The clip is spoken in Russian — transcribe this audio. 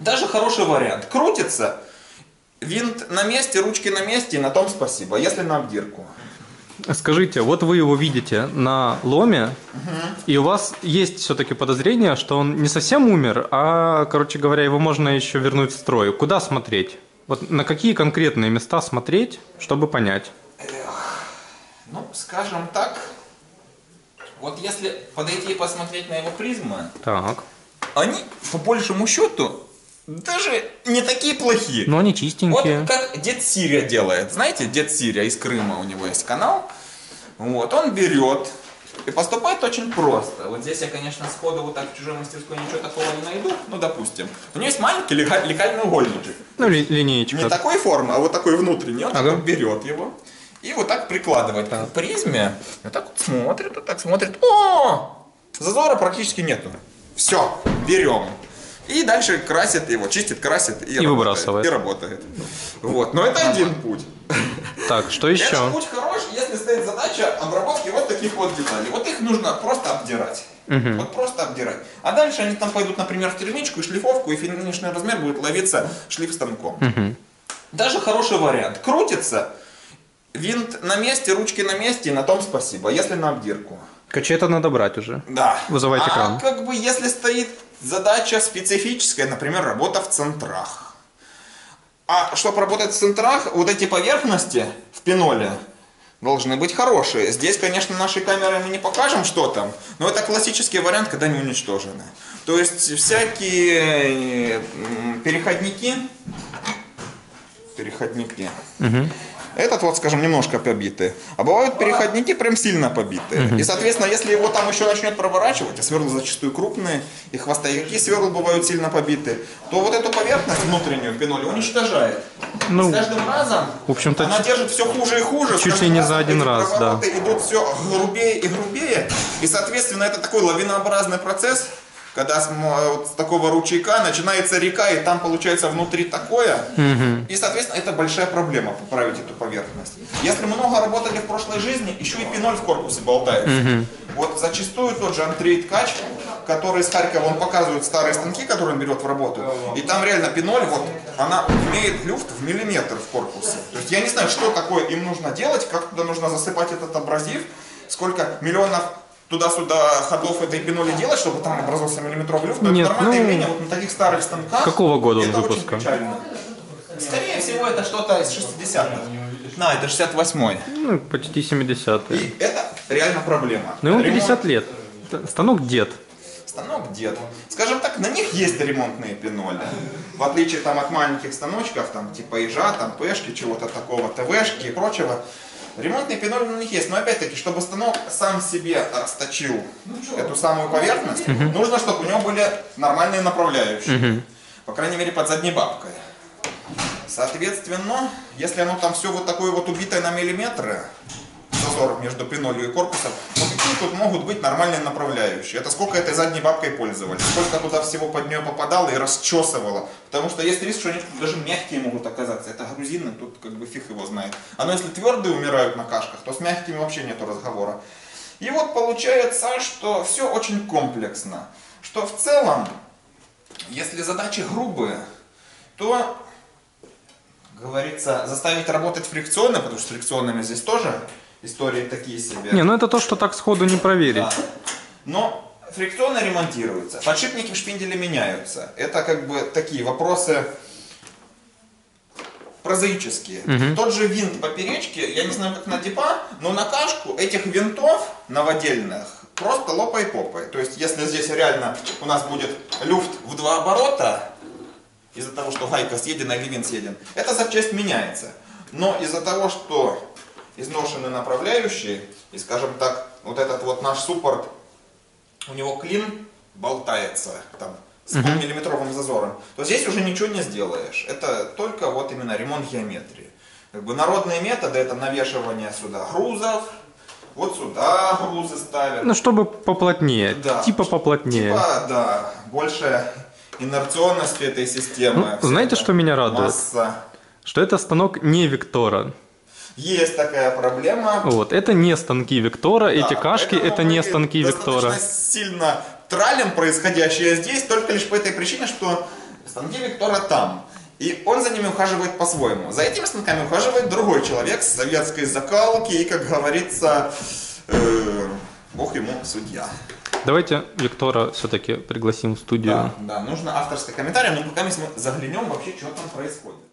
Даже хороший вариант. Крутится, винт на месте, ручки на месте, и на том спасибо, если на обдирку. Скажите, вот вы его видите на ломе, и у вас есть все-таки подозрение, что он не совсем умер, а, короче говоря, его можно еще вернуть в строй. Куда смотреть? Вот на какие конкретные места смотреть, чтобы понять? Ну, скажем так, вот если подойти и посмотреть на его призмы, Так. они, по большему счету, даже не такие плохие. Но они чистенькие. Вот как Дед Сирия делает. Знаете, Дед Сирия из Крыма, у него есть канал. Вот, он берет и поступает очень просто. Вот здесь я, конечно, сходу вот так в чужой мастерской ничего такого не найду. Ну, допустим. У него есть маленький лекальный угольничек. Ну, линеечка. Не такой формы, а вот такой внутренний. Он берет его и вот так прикладывает к призме. И вот так вот смотрит. О! Зазора практически нету. Все, берем. И дальше красит его, чистит, красит и выбрасывает. И работает. Вот. Но это один путь. Так, что еще? Этот путь хорош, если стоит задача обработки вот таких вот деталей. Вот их нужно просто обдирать. Вот просто обдирать. А дальше они там пойдут, например, в термичку и шлифовку, и финишный размер будет ловиться шлиф-станком. Даже хороший вариант. Крутится, винт на месте, ручки на месте, и на том спасибо, если на обдирку. Короче, это надо брать уже. Да. Вызывайте кран. А как бы если стоит задача специфическая, например, работа в центрах. А чтобы работать в центрах, вот эти поверхности в пеноле должны быть хорошие. Здесь, конечно, нашей камерой мы не покажем, что там, но это классический вариант, когда они уничтожены. То есть всякие переходники. Этот вот, скажем, немножко побитый. А бывают переходники прям сильно побитые. И, соответственно, если его там еще начнет проворачивать, а сверла зачастую крупные, и хвостовики сверл бывают сильно побитые, то вот эту поверхность внутреннюю пеноли уничтожает. Ну, с каждым разом в общем-то, она держит все хуже и хуже. Чуть ли не за один раз, да. Идут все грубее и грубее. И, соответственно, это такой лавинообразный процесс, когда с такого ручейка начинается река, и там получается внутри такое. И, соответственно, это большая проблема, поправить эту поверхность. Если много работали в прошлой жизни, еще и пеноль в корпусе болтается. Вот зачастую тот же Андрей Ткач, который из Харькова, он показывает старые станки, которые он берет в работу. И там реально пеноль, вот, она имеет люфт в миллиметр в корпусе. То есть я не знаю, что такое им нужно делать, как туда нужно засыпать этот абразив, сколько миллионов туда-сюда ходов этой пеноли делать, чтобы там образовался миллиметровый люфт. Но Нет, это нормальное явление вот на таких старых станках. Какого года он это выпуска? Очень печально. Скорее всего, это что-то из 60-х. На, это 68-й. Ну, почти 70-е. И это реально проблема. Ну, ему 50 лет. Станок дед. Станок дед. Скажем так, на них есть ремонтные пеноли. В отличие там от маленьких станочков, там типа ежа, там пешки, чего-то такого, ТВшки и прочего. Ремонтный пеноль у них есть, но опять-таки, чтобы станок сам себе расточил эту самую поверхность, нужно, чтобы у него были нормальные направляющие. По крайней мере, под задней бабкой. Соответственно, если оно там все вот такое вот убитое на миллиметры, зазор между пенолью и корпусом, то какие тут могут быть нормальные направляющие? Это сколько этой задней бабкой пользовались, сколько туда всего под нее попадало и расчесывало. Потому что есть риск, что они даже мягкие могут оказаться. Это грузины, тут как бы фиг его знает. А но если твердые умирают на кашках, то с мягкими вообще нету разговора. И вот получается, что все очень комплексно. Что в целом, если задачи грубые, то, говорится, заставить работать фрикционно, потому что с фрикционными здесь тоже истории такие себе. Не, ну это то, что так сходу не проверить. Да. Но фрикционно ремонтируются, подшипники в шпинделе меняются. Это как бы такие вопросы прозаические. Тот же винт поперечки, я не знаю как на дипа, но на кашку этих винтов новодельных просто лопай попой. То есть если здесь реально у нас будет люфт в 2 оборота, из-за того, что гайка съедена или винт съеден, эта запчасть меняется. Но из-за того, что изношены направляющие, и, скажем так, вот этот вот наш суппорт, у него клин болтается там с полмиллиметровым зазором, то здесь уже ничего не сделаешь. Это только вот именно ремонт геометрии. Как бы народные методы — это навешивание сюда грузов, вот сюда грузы ставят. Ну, чтобы поплотнее, да, типа поплотнее. Типа, да, больше инерционности этой системы. Ну, знаете, что меня радует? Масса. Что это станок не Вектора. Есть такая проблема. Вот, это не станки Вектора, да, эти кашки это не станки Вектора. Сильно тралим происходящее здесь, только лишь по этой причине, что станки Виктора там. И он за ними ухаживает по-своему. За этими станками ухаживает другой человек с советской закалки и, как говорится, бог ему судья. Давайте Виктора все-таки пригласим в студию. Да, нужно авторский комментарий, но пока мы заглянем вообще, что там происходит.